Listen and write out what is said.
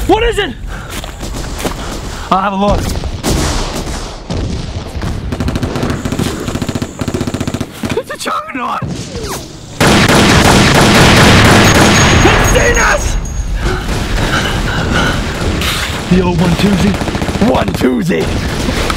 What is it? I'll have a look. It's a juggernaut! It's seen us! The old one-toozy. One-toozy!